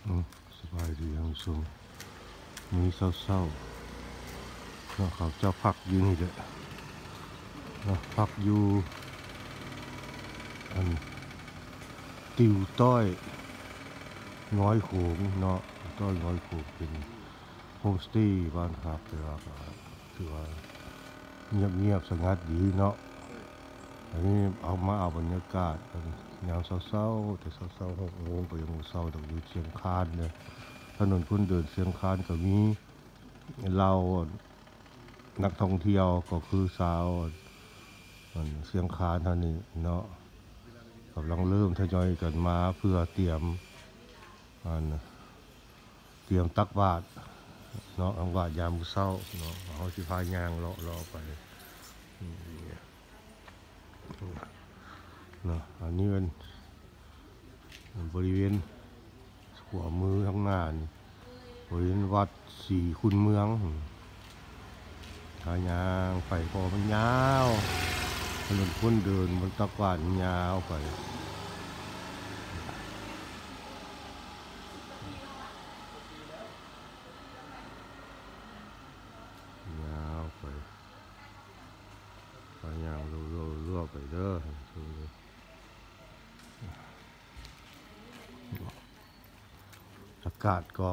สบายดีทั้งสองมีเศร้าๆแล้วเขาเจ้าพักอยู่นี่แหละพักอยู่อันติวต้อยง้อยโขงเนาะต้อยง้อยโขงเป็นโฮมสเตย์บ้านพักแต่ว่าถือว่าเงียบๆสงัดดีเนาะอันนี้เอาบรรยากาศยามเศร้าๆแต่เศร้าๆ6 โมงก็ยังเศร้าต้องอยู่เชียงคานเนี่ยถนนคนเดินเชียงคานก็มีเรานักท่องเที่ยวก็คือสาวเชียงคานเท่านี้เนาะกำลังเริ่มทยอยกันมาเพื่อเตรียมตักบาตรเนาะอังวาดยามเช้าเนาะเขาสิพายางเลาะไปเนาะอันนี้เป็นบริเวณหัวมือข้างหน้านี่บริเวณวัดสี่คุณเมืองทายางไปพอมันยาวถนนคนเดินบนตักบาตรยาวไปพายางรั่วไปเด้ออากาศก็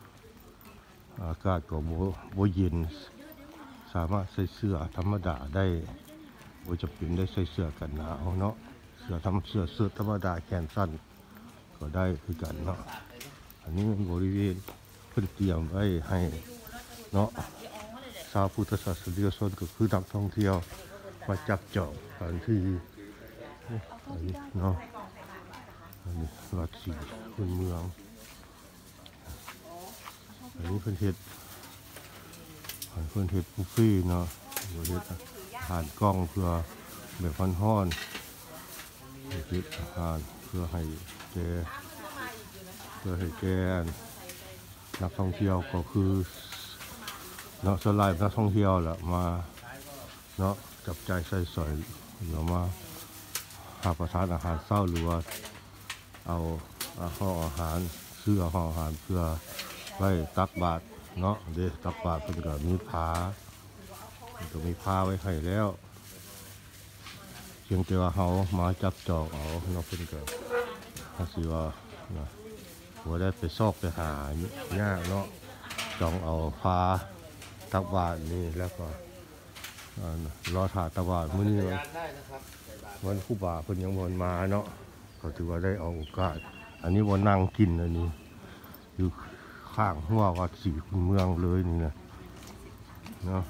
โบเย็นสามารถใส่เสื้อธรรมดาได้โบจะเป็นได้ใส่เสื้อกันหนาวเนาะเสื้อธรรมดาแขนสั้นก็ได้คือกันเนาะอันนี้บริเวณเพิ่นเตรียมไว้ให้เนาะชาวพุทธศาสนิกชนก็คือนักท่องเที่ยวมาจับจองสถานที่อันนี้เนาะอันนี้วัดสี่คุณเมืองอันนี้เพิ่นเฮ็ดบุฟเฟ่เนาะเฮ็ดอาหารกล้องเพื่อแบบฮ้อนๆเฮ็ดอาหารเพื่อให้แก่นักท่องเที่ยวก็คือเนาะสลายนักท่องเที่ยวแหละมาเนาะจับใจใส่สอยเนาะมาหาประทานอาหารเช้าหรือว่าเอาห่ออาหารซื้อห่ออาหารเพื่อไว้ตักบาตรเนาะเด้ตักบาตรเพิ่นก็มีผ้าไว้ให้แล้วเพียงแต่ว่าเฮามาจับจองเอาเนาะเพิ่นก็สิว่าบ่ได้ไปซอกไปหายากเนาะจองเอาผ้าตักบาตรนี่แล้วก็รอถ่าตักบาตรมื้อนี้วันครูบาเพิ่นยังบ่มาเนาะก็ถือว่าได้เอาโอกาสอันนี้บ่นั่งกินอันนี้อยู่ข้างหัววัดสี่คุณเมืองเลยนี่นะเนาะ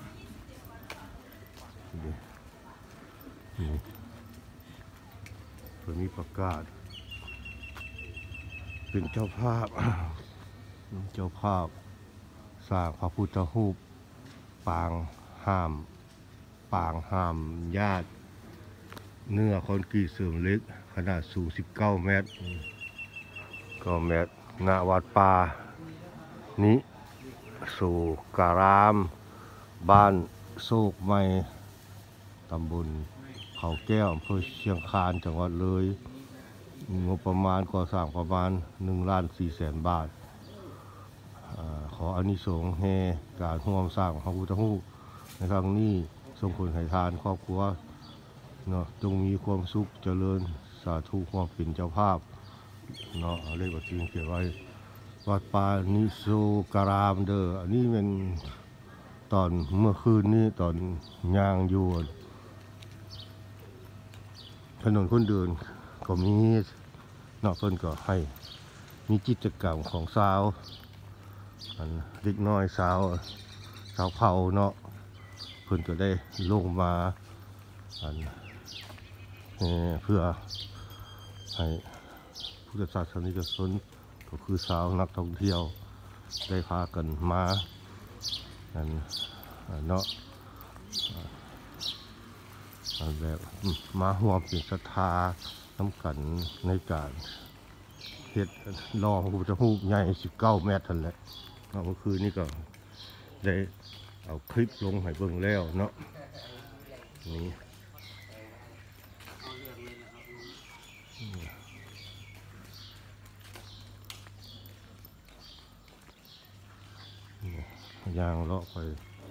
นี่เพิ่นมีประกาศเป็นเจ้าภาพสร้างพระพุทธรูปปางห้ามญาติเนื้อคอนกรีตเสริมเหล็กขนาดสูง19 เมตรณวัดป่านี้สู่การามบ้านโศกใหม่ตำบลเขาแก้วอำเภอเชียงคานจังหวัดเลยงบประมาณก่อสร้างประมาณ1,400,000 บาทขออานิสงส์แห่การร่วมสร้างพระพุทธรูปในครั้งนี้ส่งผลให้ทานครอบครัวเนาะจงมีความสุขเจริญสาธุความเป็นเจ้าภาพเนาะเลขบัญชีเขียนไว้วัดป่านิโสการามเด้ออันนี้เป็นตอนเมื่อคืนนี้ตอนย่างอยู่ถนนคนเดินก็มีเนาะเพิ่นก็ให้มีกิจกรรมของสาวเด็กน้อยสาวเผาเนาะเพิ่นก็ได้ลงมาเพื่อให้พุทธศาสนิกชนก็คือสาวนักท่องเที่ยวได้พากันมาเนาะแบบมาร่วมเป็นศรัทธาน้ำกันในการเฮ็ดรอพระพุทธรูปใหญ่19 เมตรนั่นแหละเมื่อคืนนี้ก็ได้เอาคลิปลงให้เบิ่งแล้วเนาะนี่ย่างเลาะไป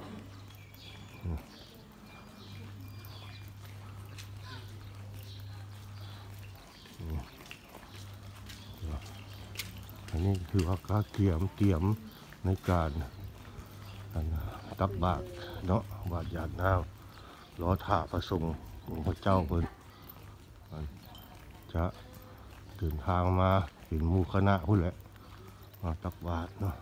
อันนี้คือว่าการเตรียมในการตักบาตรเนาะบาตรหยาดน้ำรอถ่าประสงค์ของพระเจ้าเพิ่นจะเดินทางมาเห็นหมู่คณะพุ่นแหละมาตักบาตรเนาะ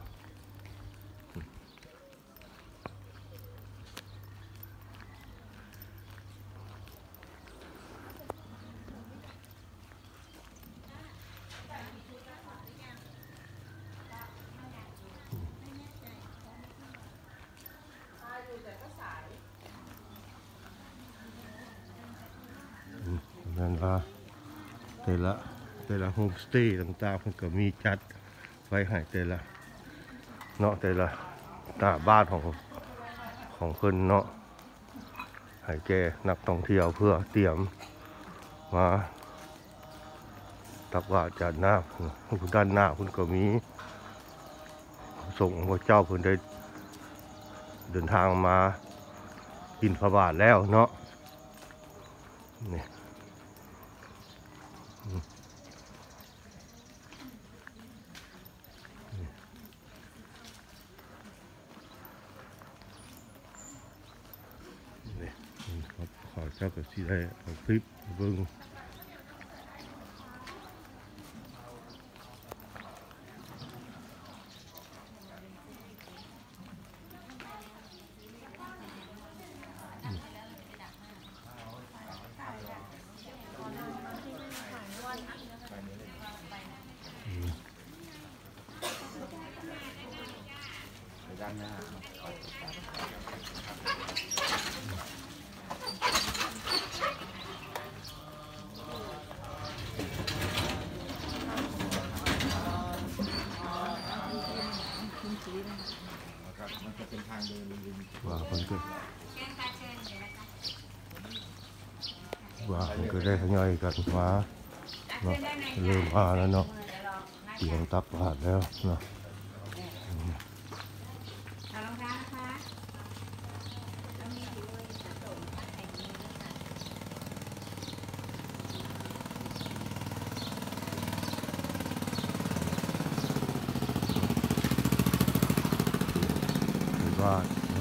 นั่นว่าแต่ละโฮมสเตย์ต่างๆมันก็มีจัดไว้ให้แต่ละเนาะแต่ละตาบ้านของเพิ่นเนาะให้แก่นักท่องเที่ยวเพื่อเตรียมมาตักบาตรหยาดน้ำด้านหน้าเพิ่นก็มีส่งพระเจ้าเพิ่นได้เดินทางมาบิณฑบาตแล้วเนาะนี่ครับขอเจ้ากับที่ได้เอาคลิปเบิ่งด้านหน้ามันจะเป็นทางเดินว่าคนก็ได้ทยอยกันมาเนาะเริ่มมาแล้วเนาะเตรียมตักบาตรแล้วเนาะว่า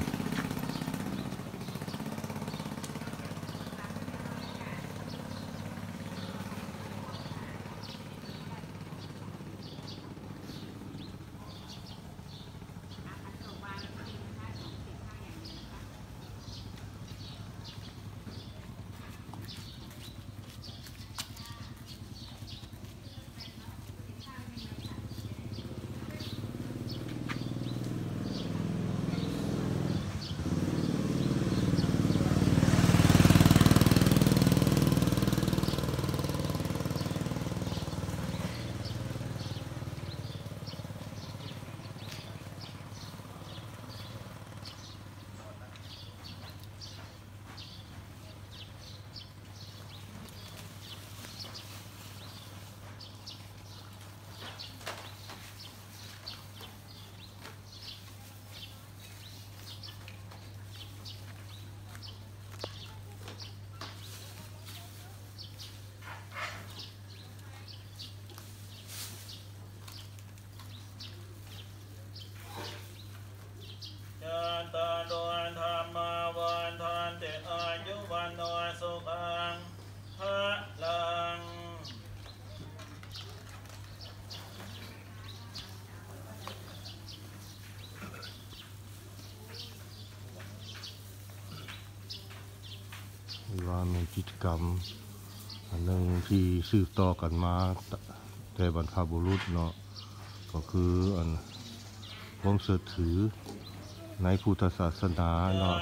มีกิจกรรมอันหนึ่งที่สืบต่อกันมาแต่บรรพบุรุษเนาะก็คือความเชื่อถือในพุทธศาสนาเนาะ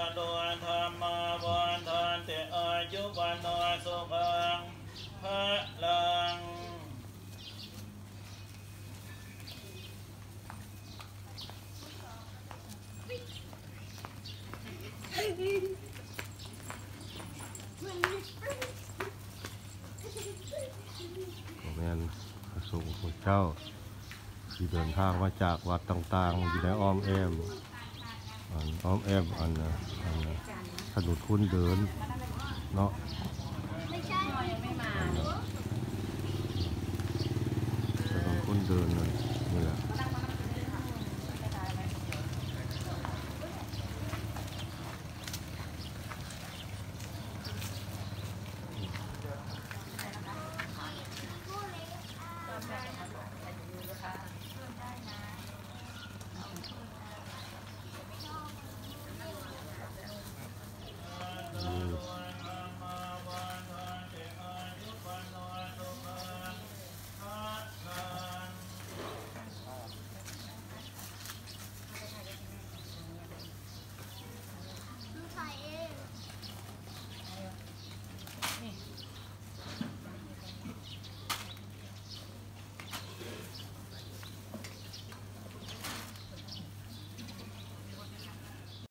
แม่นพระสงฆ์พระเจ้าที่เดินทางมาจากวัดต่างๆอยู่ในอ้อมแอมอ้อมแอมถนนคนเดินเนาะ